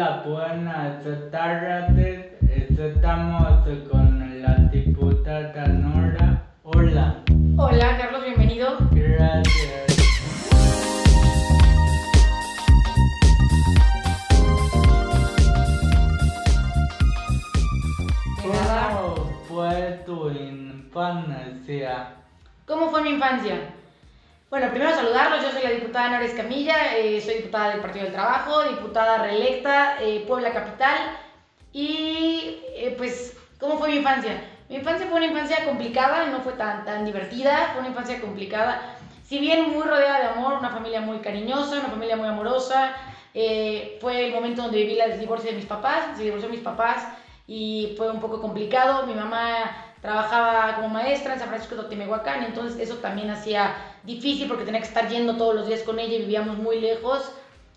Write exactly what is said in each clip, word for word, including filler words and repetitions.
Hola, buenas tardes. Estamos con la diputada Nora. Hola. Hola, Carlos, bienvenido. Gracias. ¿Cómo fue tu infancia? ¿Cómo fue mi infancia? Bueno, primero saludarlos, yo soy la diputada Nora Escamilla, eh, soy diputada del Partido del Trabajo, diputada reelecta, eh, Puebla Capital. Y eh, pues, ¿cómo fue mi infancia? Mi infancia fue una infancia complicada, no fue tan, tan divertida, fue una infancia complicada. Si bien muy rodeada de amor, una familia muy cariñosa, una familia muy amorosa. Eh, fue el momento donde viví el divorcio de mis papás, se divorció de mis papás y fue un poco complicado. Mi mamá trabajaba como maestra en San Francisco de Otemehuacán, entonces eso también hacía difícil porque tenía que estar yendo todos los días con ella y vivíamos muy lejos.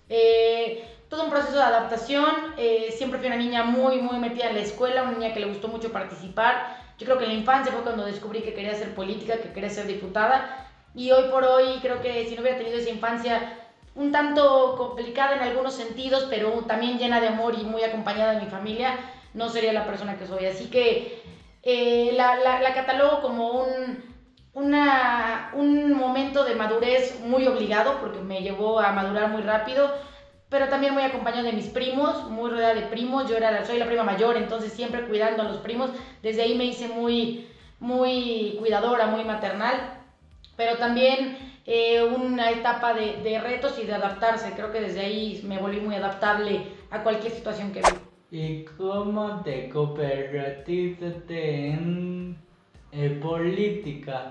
Eh, todo un proceso de adaptación. Eh, siempre fui una niña muy, muy metida en la escuela, una niña que le gustó mucho participar. Yo creo que en la infancia fue cuando descubrí que quería hacer política, que quería ser diputada. Y hoy por hoy creo que si no hubiera tenido esa infancia un tanto complicada en algunos sentidos, pero también llena de amor y muy acompañada de mi familia, no sería la persona que soy. Así que eh, la, la, la catalogo como un, una, un momento de madurez muy obligado, porque me llevó a madurar muy rápido, pero también muy acompañado de mis primos, muy rodeada de primos. Yo era, soy la prima mayor, entonces siempre cuidando a los primos. Desde ahí me hice muy, muy cuidadora, muy maternal, pero también eh, una etapa de, de retos y de adaptarse. Creo que desde ahí me volví muy adaptable a cualquier situación que vivo. ¿Y cómo te convertiste en eh, política?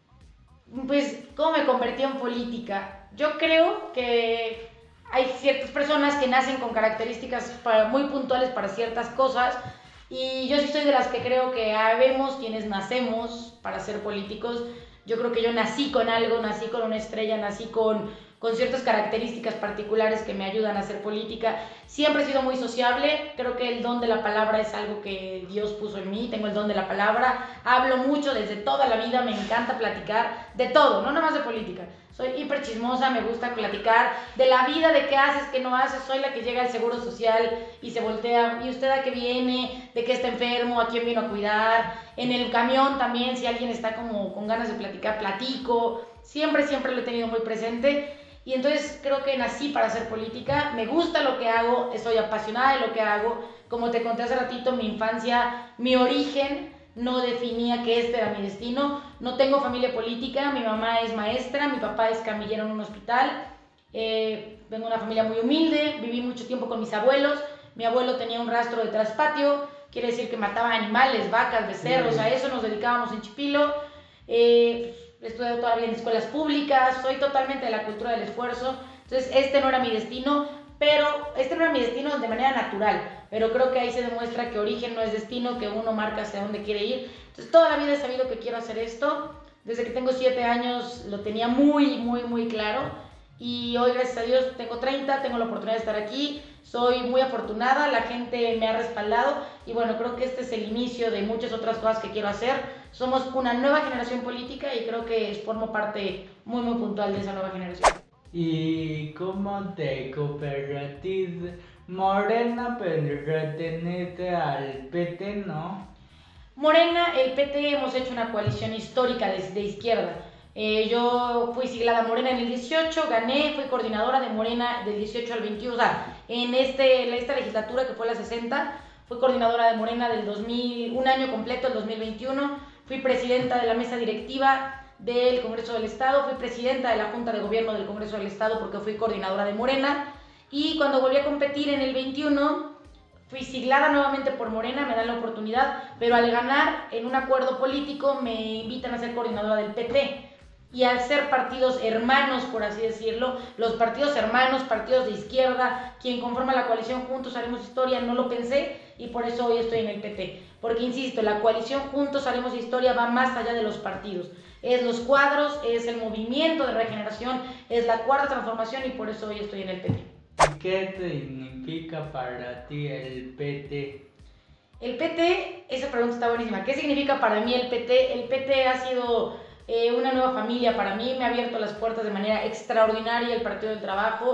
Pues, ¿cómo me convertí en política? Yo creo que hay ciertas personas que nacen con características para, muy puntuales para ciertas cosas, y yo sí soy de las que creo que habemos quienes nacemos para ser políticos. Yo creo que yo nací con algo, nací con una estrella, nací con, con ciertas características particulares que me ayudan a hacer política. Siempre he sido muy sociable, creo que el don de la palabra es algo que Dios puso en mí, tengo el don de la palabra, hablo mucho desde toda la vida, me encanta platicar de todo, no nada más de política. Soy hiper chismosa, me gusta platicar de la vida, de qué haces, qué no haces. Soy la que llega al Seguro Social y se voltea, ¿y usted a qué viene? ¿De qué está enfermo? ¿A quién vino a cuidar? En el camión también, si alguien está como con ganas de platicar, platico. Siempre, siempre lo he tenido muy presente. Y entonces creo que nací para hacer política, me gusta lo que hago, estoy apasionada de lo que hago. Como te conté hace ratito, mi infancia, mi origen no definía que este era mi destino. No tengo familia política, mi mamá es maestra, mi papá es camillero en un hospital. Eh, vengo de una familia muy humilde, viví mucho tiempo con mis abuelos. Mi abuelo tenía un rastro de traspatio, quiere decir que mataba animales, vacas, becerros, a eso nos dedicábamos en Chipilo. Eh, estudié todavía en escuelas públicas, soy totalmente de la cultura del esfuerzo. Entonces este no era mi destino, pero este no era mi destino de manera natural, pero creo que ahí se demuestra que origen no es destino, que uno marca hacia dónde quiere ir. Entonces toda la vida he sabido que quiero hacer esto, desde que tengo siete años lo tenía muy, muy, muy claro, y hoy gracias a Dios tengo treinta, tengo la oportunidad de estar aquí, soy muy afortunada, la gente me ha respaldado, y bueno, creo que este es el inicio de muchas otras cosas que quiero hacer. Somos una nueva generación política y creo que formo parte muy, muy puntual de esa nueva generación. ¿Y cómo te convertiste? Morena pertenece al P T, ¿no? Morena, el P T, hemos hecho una coalición histórica de, de izquierda. Eh, yo fui siglada Morena en el dieciocho, gané, fui coordinadora de Morena del dieciocho al veintiuno, o sea, en este, esta legislatura que fue la sesenta, fui coordinadora de Morena del dos mil, un año completo, el dos mil veintiuno, fui presidenta de la mesa directiva del Congreso del Estado, fui presidenta de la Junta de Gobierno del Congreso del Estado porque fui coordinadora de Morena, y cuando volví a competir en el veintiuno, fui siglada nuevamente por Morena, me dan la oportunidad, pero al ganar en un acuerdo político me invitan a ser coordinadora del P T. Y al ser partidos hermanos, por así decirlo, los partidos hermanos, partidos de izquierda, quien conforma la coalición Juntos Haremos Historia, no lo pensé y por eso hoy estoy en el P T. Porque insisto, la coalición Juntos Haremos Historia va más allá de los partidos. Es los cuadros, es el movimiento de regeneración, es la cuarta transformación y por eso hoy estoy en el P T. ¿Qué significa para ti el P T? El P T, esa pregunta está buenísima. ¿Qué significa para mí el P T? El P T ha sido eh, una nueva familia para mí, me ha abierto las puertas de manera extraordinaria el Partido del Trabajo.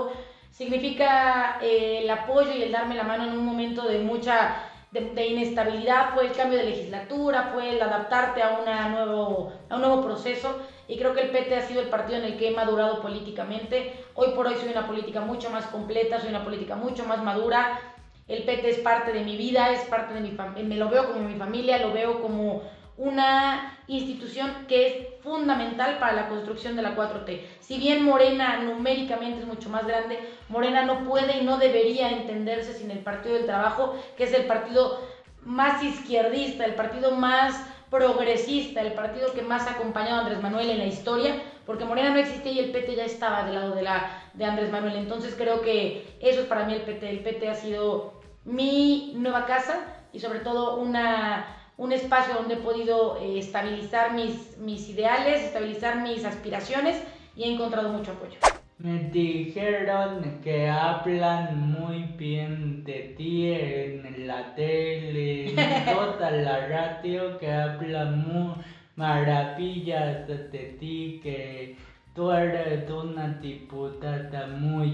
significa eh, el apoyo y el darme la mano en un momento de mucha de, de inestabilidad, fue el cambio de legislatura, fue el adaptarte a, una nuevo, a un nuevo proceso, y creo que el P T ha sido el partido en el que he madurado políticamente. Hoy por hoy soy una política mucho más completa, soy una política mucho más madura. El P T es parte de mi vida, es parte de mi familia, me lo veo como mi familia, lo veo como una institución que es fundamental para la construcción de la cuatro T. Si bien Morena numéricamente es mucho más grande, Morena no puede y no debería entenderse sin el Partido del Trabajo, que es el partido más izquierdista, el partido más progresista, el partido que más ha acompañado a Andrés Manuel en la historia, porque Morena no existía y el P T ya estaba del lado de, la, de Andrés Manuel. Entonces creo que eso es para mí el P T. El P T ha sido mi nueva casa y sobre todo una... un espacio donde he podido eh, estabilizar mis, mis ideales, estabilizar mis aspiraciones, y he encontrado mucho apoyo. Me dijeron que hablan muy bien de ti en la tele, en toda la radio, que hablan muy maravillas de ti, que tú eres una diputada muy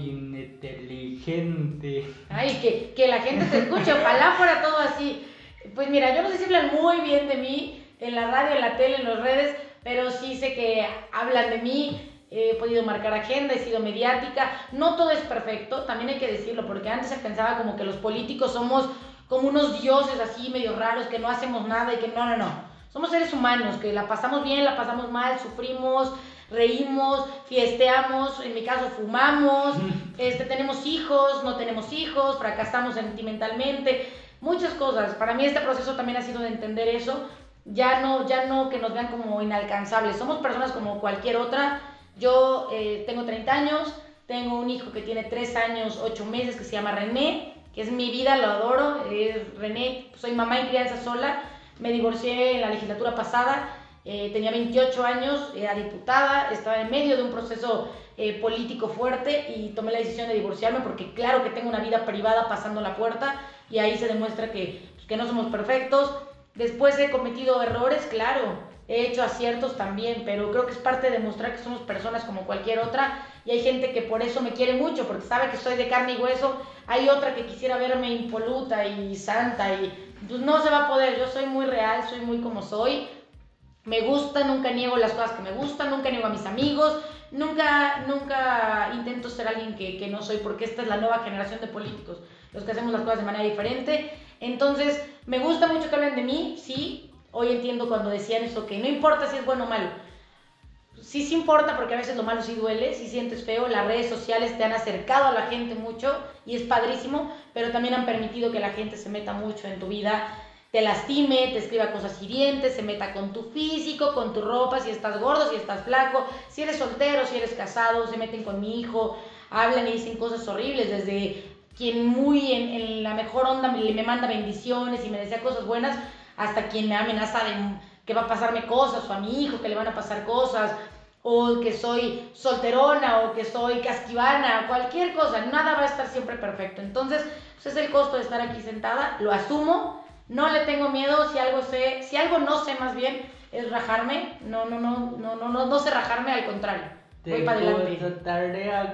inteligente. Ay, que, que la gente te escuche, ojalá fuera todo así. Pues mira, yo no sé si hablan muy bien de mí en la radio, en la tele, en las redes, pero sí sé que hablan de mí, he podido marcar agenda, he sido mediática. No todo es perfecto, también hay que decirlo, porque antes se pensaba como que los políticos somos como unos dioses así medio raros, que no hacemos nada y que no, no, no. Somos seres humanos, que la pasamos bien, la pasamos mal, sufrimos, reímos, fiesteamos, en mi caso fumamos, este, tenemos hijos, no tenemos hijos, fracasamos sentimentalmente. Muchas cosas. Para mí este proceso también ha sido de entender eso, ya no, ya no que nos vean como inalcanzables, somos personas como cualquier otra. Yo eh, tengo treinta años, tengo un hijo que tiene tres años, ocho meses, que se llama René, que es mi vida, lo adoro, es René, soy mamá y crianza sola, me divorcié en la legislatura pasada, eh, tenía veintiocho años, era diputada, estaba en medio de un proceso eh, político fuerte y tomé la decisión de divorciarme porque claro que tengo una vida privada pasando la puerta, y ahí se demuestra que, pues, que no somos perfectos. Después he cometido errores, claro, he hecho aciertos también, pero creo que es parte de demostrar que somos personas como cualquier otra, y hay gente que por eso me quiere mucho, porque sabe que soy de carne y hueso. Hay otra que quisiera verme impoluta y santa, y pues no se va a poder. Yo soy muy real, soy muy como soy, me gusta, nunca niego las cosas que me gustan, nunca niego a mis amigos, nunca, nunca intento ser alguien que, que no soy, porque esta es la nueva generación de políticos, los que hacemos las cosas de manera diferente. Entonces, me gusta mucho que hablen de mí, sí. Hoy entiendo cuando decían eso, que no importa si es bueno o malo. Sí, sí importa, porque a veces lo malo sí duele, sí sientes feo. Las redes sociales te han acercado a la gente mucho y es padrísimo, pero también han permitido que la gente se meta mucho en tu vida, te lastime, te escriba cosas hirientes, se meta con tu físico, con tu ropa, si estás gordo, si estás flaco, si eres soltero, si eres casado, se meten con mi hijo, hablan y dicen cosas horribles, desde quien muy en, en la mejor onda me, me manda bendiciones y me desea cosas buenas, hasta quien me amenaza de que va a pasarme cosas, o a mi hijo que le van a pasar cosas, o que soy solterona, o que soy casquivana, cualquier cosa. Nada va a estar siempre perfecto. Entonces, pues es el costo de estar aquí sentada, lo asumo, no le tengo miedo. Si algo sé, si algo no sé, más bien es rajarme. No, no, no, no, no, no, no sé rajarme, al contrario. Voy para adelante. ¿Te gustaría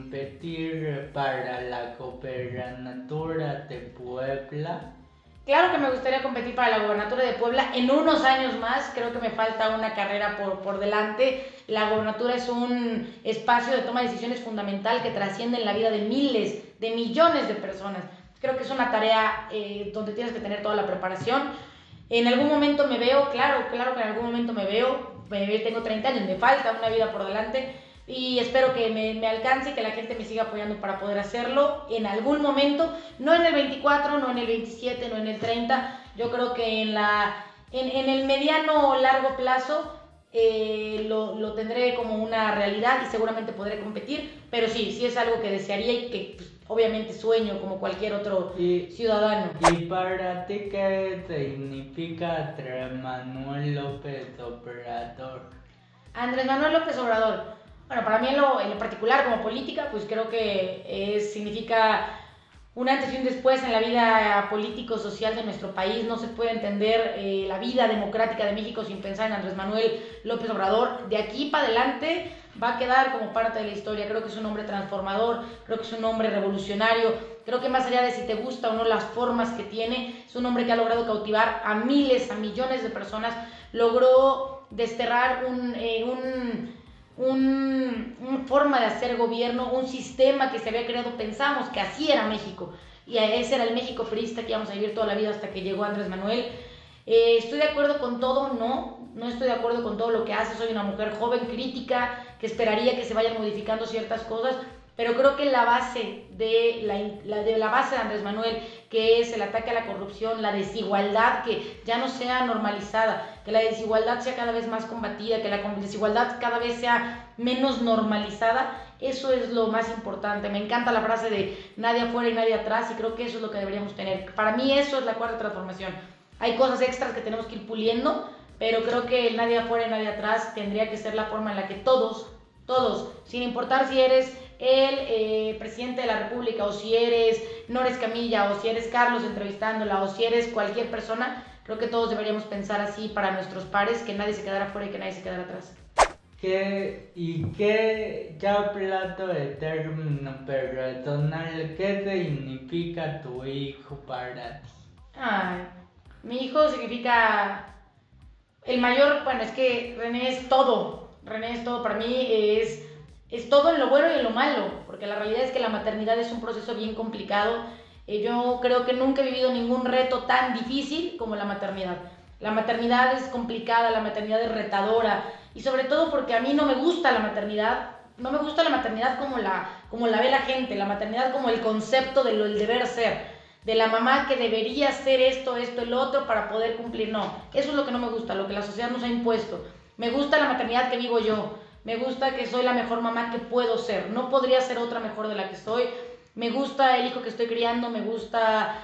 competir para la gobernatura de Puebla? Claro que me gustaría competir para la gobernatura de Puebla en unos años más. Creo que me falta una carrera por, por delante. La gobernatura es un espacio de toma de decisiones fundamental que trasciende en la vida de miles, de millones de personas. Creo que es una tarea eh, donde tienes que tener toda la preparación. En algún momento me veo, claro, claro que en algún momento me veo. Me, tengo treinta años, me falta una vida por delante. Y espero que me, me alcance y que la gente me siga apoyando para poder hacerlo en algún momento, no en el veinticuatro, no en el veintisiete, no en el treinta. Yo creo que en, la, en, en el mediano o largo plazo eh, lo, lo tendré como una realidad y seguramente podré competir, pero sí, sí es algo que desearía y que pues, obviamente sueño como cualquier otro y, ciudadano. ¿Y para ti qué significa Andrés Manuel López Obrador? Andrés Manuel López Obrador. Bueno, para mí en lo, en lo particular como política, pues creo que es, significa un antes y un después en la vida político-social de nuestro país. No se puede entender eh, la vida democrática de México sin pensar en Andrés Manuel López Obrador. De aquí para adelante va a quedar como parte de la historia. Creo que es un hombre transformador, creo que es un hombre revolucionario, creo que más allá de si te gusta o no las formas que tiene, es un hombre que ha logrado cautivar a miles, a millones de personas, logró desterrar un, eh, un, un, una forma de hacer gobierno, un sistema que se había creado, pensamos que así era México, y ese era el México priista que íbamos a vivir toda la vida hasta que llegó Andrés Manuel. Eh, ¿Estoy de acuerdo con todo? No, no estoy de acuerdo con todo lo que hace. Soy una mujer joven, crítica, que esperaría que se vayan modificando ciertas cosas, pero creo que la base de la, la, de la base de Andrés Manuel, que es el ataque a la corrupción, la desigualdad, que ya no sea normalizada, que la desigualdad sea cada vez más combatida, que la desigualdad cada vez sea menos normalizada, eso es lo más importante. Me encanta la frase de nadie afuera y nadie atrás, y creo que eso es lo que deberíamos tener. Para mí eso es la cuarta transformación. Hay cosas extras que tenemos que ir puliendo, pero creo que el nadie afuera y nadie atrás tendría que ser la forma en la que todos, todos, sin importar si eres el eh, presidente de la República, o si eres Nora Escamilla, o si eres Carlos entrevistándola, o si eres cualquier persona, creo que todos deberíamos pensar así para nuestros pares, que nadie se quedara afuera y que nadie se quedara atrás. ¿Qué, y qué, ya hablando de término personal, qué significa tu hijo para ti? Ay, mi hijo significa el mayor, bueno, es que René es todo, René es todo para mí, es, es todo en lo bueno y en lo malo, porque la realidad es que la maternidad es un proceso bien complicado. Eh, yo creo que nunca he vivido ningún reto tan difícil como la maternidad. La maternidad es complicada, la maternidad es retadora, y sobre todo porque a mí no me gusta la maternidad, no me gusta la maternidad como la, como la ve la gente, la maternidad como el concepto de lo, el deber ser, de la mamá que debería hacer esto, esto, el otro para poder cumplir. No, eso es lo que no me gusta, lo que la sociedad nos ha impuesto. Me gusta la maternidad que vivo yo, me gusta que soy la mejor mamá que puedo ser, no podría ser otra mejor de la que soy. Me gusta el hijo que estoy criando, me gusta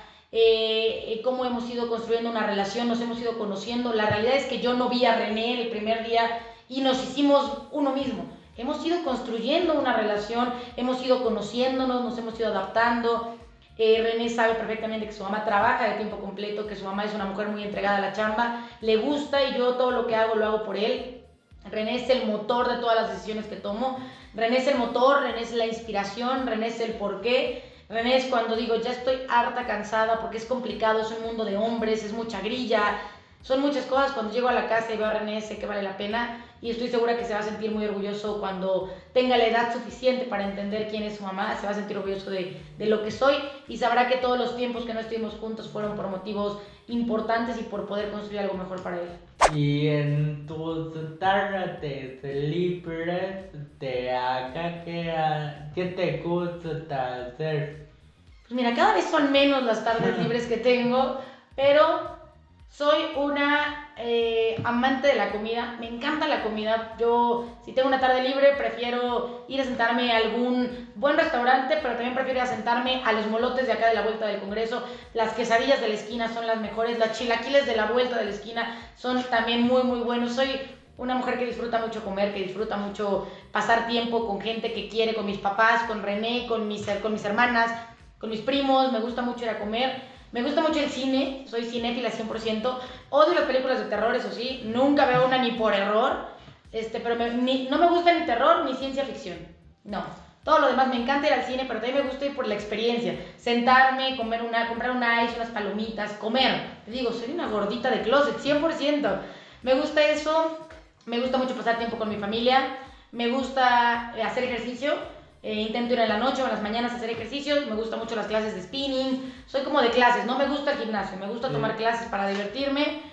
eh, cómo hemos ido construyendo una relación, nos hemos ido conociendo. La realidad es que yo no vi a René el primer día y nos hicimos uno mismo. Hemos ido construyendo una relación, hemos ido conociéndonos, nos hemos ido adaptando. Eh, René sabe perfectamente que su mamá trabaja de tiempo completo, que su mamá es una mujer muy entregada a la chamba, le gusta y yo todo lo que hago lo hago por él. René es el motor de todas las decisiones que tomo, René es el motor, René es la inspiración, René es el porqué, René es cuando digo ya estoy harta, cansada, porque es complicado, es un mundo de hombres, es mucha grilla, son muchas cosas. Cuando llego a la casa y veo a René sé que vale la pena, y estoy segura que se va a sentir muy orgulloso cuando tenga la edad suficiente para entender quién es su mamá, se va a sentir orgulloso de, de lo que soy, y sabrá que todos los tiempos que no estuvimos juntos fueron por motivos importantes y por poder construir algo mejor para él. Y en tus tardes libres, te haga que, ¿qué te gusta hacer? Pues mira, cada vez son menos las tardes libres que tengo, pero soy una eh, amante de la comida, me encanta la comida. Yo, si tengo una tarde libre, prefiero ir a sentarme a algún buen restaurante, pero también prefiero ir a sentarme a los molotes de acá de la vuelta del Congreso. Las quesadillas de la esquina son las mejores, las chilaquiles de la vuelta de la esquina son también muy, muy buenos. Soy una mujer que disfruta mucho comer, que disfruta mucho pasar tiempo con gente que quiere, con mis papás, con René, con mis, con mis hermanas, con mis primos. Me gusta mucho ir a comer. Me gusta mucho el cine, soy cinéfila cien por ciento, odio las películas de terror, eso sí, nunca veo una ni por error, este, pero me, ni, no me gusta ni terror ni ciencia ficción, no. Todo lo demás, me encanta ir al cine, pero también me gusta ir por la experiencia, sentarme, comer una, comprar un ice, unas palomitas, comer. Te digo, soy una gordita de closet, cien por ciento. Me gusta eso, me gusta mucho pasar tiempo con mi familia, me gusta hacer ejercicio. Eh, intento ir en la noche o en las mañanas a hacer ejercicios, me gustan mucho las clases de spinning, soy como de clases, no me gusta el gimnasio, me gusta tomar clases para divertirme.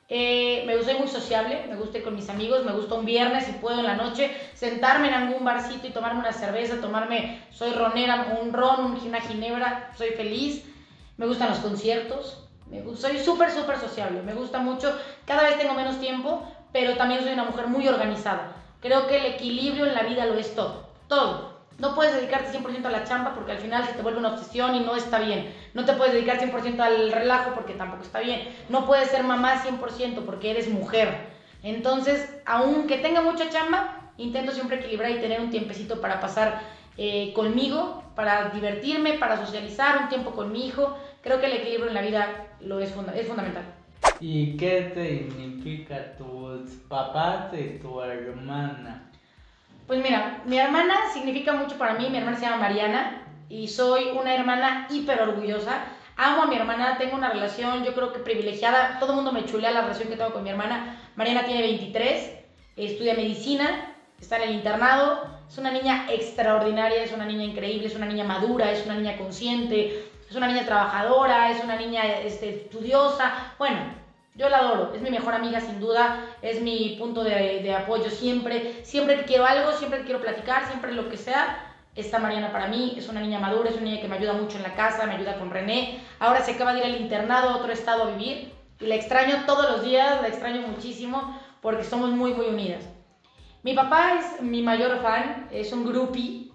Eh, me soy muy sociable, me gusta ir con mis amigos, me gusta un viernes, si puedo en la noche, sentarme en algún barcito y tomarme una cerveza, tomarme, soy ronera, un ron, una ginebra, soy feliz. Me gustan los conciertos, me gusta, soy súper, súper sociable, me gusta mucho, cada vez tengo menos tiempo, pero también soy una mujer muy organizada. Creo que el equilibrio en la vida lo es todo, todo. No puedes dedicarte cien por ciento a la chamba porque al final se te vuelve una obsesión y no está bien. No te puedes dedicar cien por ciento al relajo porque tampoco está bien. No puedes ser mamá cien por ciento porque eres mujer. Entonces, aunque tenga mucha chamba, intento siempre equilibrar y tener un tiempecito para pasar eh, conmigo, para divertirme, para socializar, un tiempo con mi hijo. Creo que el equilibrio en la vida lo es, funda- es fundamental. ¿Y qué significa tus papás y tu hermana? Pues mira, mi hermana significa mucho para mí, mi hermana se llama Mariana y soy una hermana hiper orgullosa. Amo a mi hermana, tengo una relación yo creo que privilegiada, todo el mundo me chulea la relación que tengo con mi hermana. Mariana tiene veintitrés, estudia medicina, está en el internado, es una niña extraordinaria, es una niña increíble, es una niña madura, es una niña consciente, es una niña trabajadora, es una niña este, estudiosa, bueno... Yo la adoro, es mi mejor amiga sin duda, es mi punto de, de apoyo siempre, siempre que quiero algo, siempre que quiero platicar, siempre lo que sea, está Mariana para mí, es una niña madura, es una niña que me ayuda mucho en la casa, me ayuda con René, ahora se acaba de ir al internado a otro estado a vivir y la extraño todos los días, la extraño muchísimo porque somos muy muy unidas. Mi papá es mi mayor fan, es un groupie,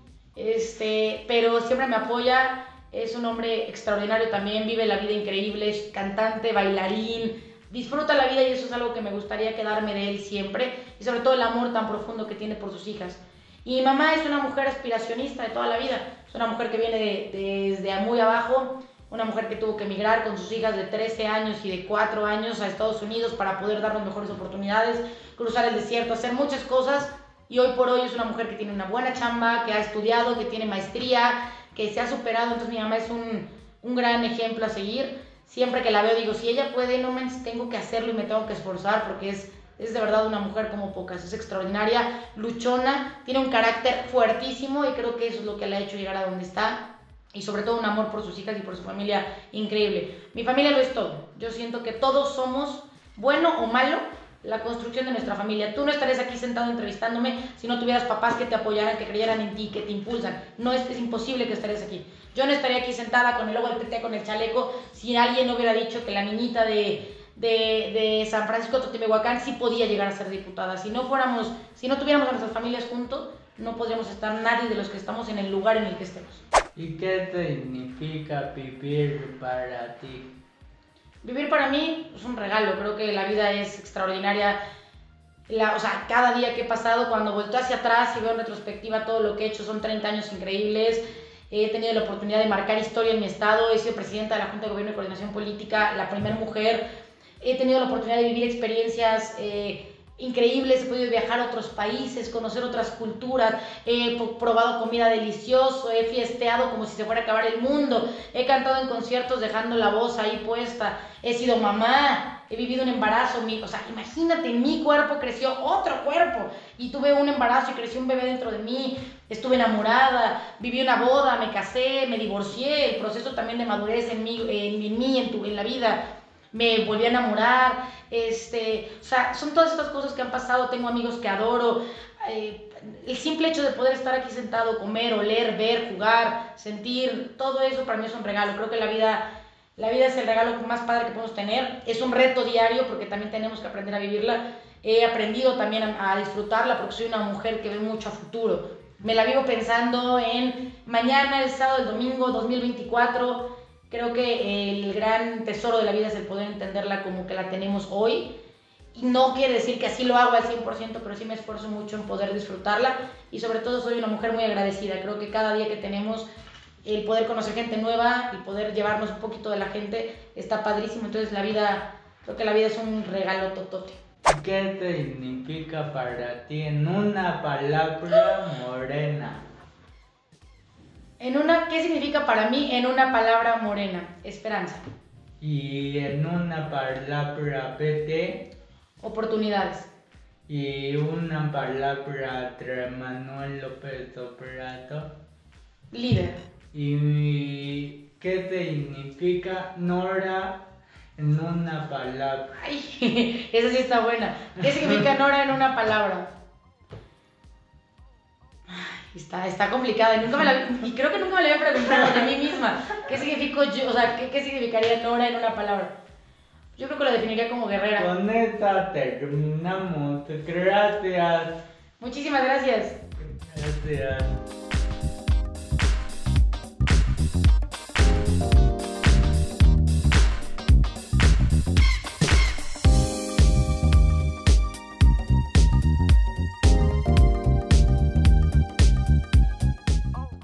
este, pero siempre me apoya, es un hombre extraordinario también, vive la vida increíble, es cantante, bailarín, disfruta la vida y eso es algo que me gustaría quedarme de él siempre y sobre todo el amor tan profundo que tiene por sus hijas. Y mi mamá es una mujer aspiracionista de toda la vida, es una mujer que viene de, de, desde muy abajo, una mujer que tuvo que emigrar con sus hijas de trece años y de cuatro años a Estados Unidos para poder darnos mejores oportunidades, cruzar el desierto, hacer muchas cosas y hoy por hoy es una mujer que tiene una buena chamba, que ha estudiado, que tiene maestría, que se ha superado, entonces mi mamá es un, un gran ejemplo a seguir. Siempre que la veo digo, si ella puede, no me tengo que hacerlo y me tengo que esforzar porque es, es de verdad una mujer como pocas, es extraordinaria, luchona, tiene un carácter fuertísimo y creo que eso es lo que le ha hecho llegar a donde está y sobre todo un amor por sus hijas y por su familia increíble. Mi familia lo es todo, yo siento que todos somos, bueno o malo, la construcción de nuestra familia. Tú no estarías aquí sentado entrevistándome si no tuvieras papás que te apoyaran, que creyeran en ti, que te impulsan. No es, es imposible que estarías aquí. Yo no estaría aquí sentada con el logo del P T, con el chaleco, si alguien no hubiera dicho que la niñita de, de, de San Francisco Totimehuacán sí podía llegar a ser diputada. Si no fuéramos, si no tuviéramos a nuestras familias juntos, no podríamos estar nadie de los que estamos en el lugar en el que estemos. ¿Y qué significa vivir para ti? Vivir para mí es un regalo, creo que la vida es extraordinaria. La, o sea, cada día que he pasado, cuando volteo hacia atrás y veo en retrospectiva todo lo que he hecho, son treinta años increíbles. He tenido la oportunidad de marcar historia en mi estado, he sido presidenta de la Junta de Gobierno y Coordinación Política, la primera mujer. He tenido la oportunidad de vivir experiencias eh, increíbles, he podido viajar a otros países, conocer otras culturas, he probado comida deliciosa, he fiesteado como si se fuera a acabar el mundo, he cantado en conciertos dejando la voz ahí puesta, he sido mamá, he vivido un embarazo, mi, o sea, imagínate, mi cuerpo creció otro cuerpo y tuve un embarazo y creció un bebé dentro de mí, estuve enamorada, viví una boda, me casé, me divorcié, el proceso también de madurez en mí, en, en mí, en, tu, en la vida. Me volví a enamorar, este, o sea, son todas estas cosas que han pasado, tengo amigos que adoro, eh, el simple hecho de poder estar aquí sentado, comer, oler, ver, jugar, sentir, todo eso para mí es un regalo, creo que la vida, la vida es el regalo más padre que podemos tener, es un reto diario porque también tenemos que aprender a vivirla, he aprendido también a, a disfrutarla porque soy una mujer que ve mucho a futuro, me la vivo pensando en mañana, el sábado, el domingo, dos mil veinticuatro. Creo que el gran tesoro de la vida es el poder entenderla como que la tenemos hoy. Y no quiere decir que así lo hago al cien por ciento, pero sí me esfuerzo mucho en poder disfrutarla. Y sobre todo soy una mujer muy agradecida. Creo que cada día que tenemos el poder conocer gente nueva y poder llevarnos un poquito de la gente está padrísimo. Entonces la vida, creo que la vida es un regalo totote. ¿Qué significa para ti en una palabra Morena? En una, ¿qué significa para mí en una palabra Morena? Esperanza. Y en una palabra P T. Oportunidades. Y una palabra Andrés Manuel López Obrador. Líder. ¿Y qué significa Nora en una palabra? Ay, esa sí está buena. ¿Qué significa Nora en una palabra? Está, está complicada y, nunca me la, y creo que nunca me la había preguntado de mí misma. ¿Qué significo yo? O sea, ¿qué, qué significaría Nora en una palabra? Yo creo que lo definiría como guerrera. Con esta terminamos. Gracias. Muchísimas gracias. Gracias.